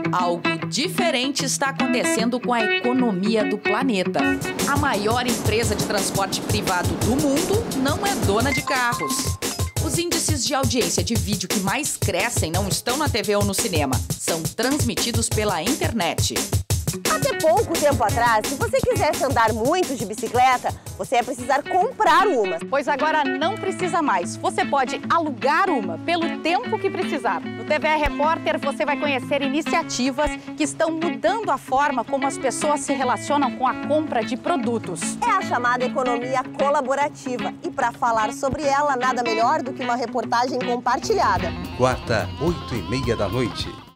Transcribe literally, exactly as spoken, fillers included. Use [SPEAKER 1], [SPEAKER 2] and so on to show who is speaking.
[SPEAKER 1] Algo diferente está acontecendo com a economia do planeta. A maior empresa de transporte privado do mundo não é dona de carros. Os índices de audiência de vídeo que mais crescem não estão na T V ou no cinema, são transmitidos pela internet.
[SPEAKER 2] Até pouco tempo atrás, se você quisesse andar muito de bicicleta, você ia precisar comprar uma.
[SPEAKER 3] Pois agora não precisa mais. Você pode alugar uma pelo tempo que precisar. No T V R Repórter você vai conhecer iniciativas que estão mudando a forma como as pessoas se relacionam com a compra de produtos.
[SPEAKER 2] É a chamada economia colaborativa. E para falar sobre ela, nada melhor do que uma reportagem compartilhada.
[SPEAKER 4] Quarta, oito e meia da noite.